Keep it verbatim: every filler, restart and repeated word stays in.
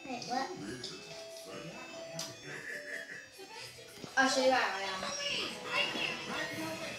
Wait, what? I'll show you how I am.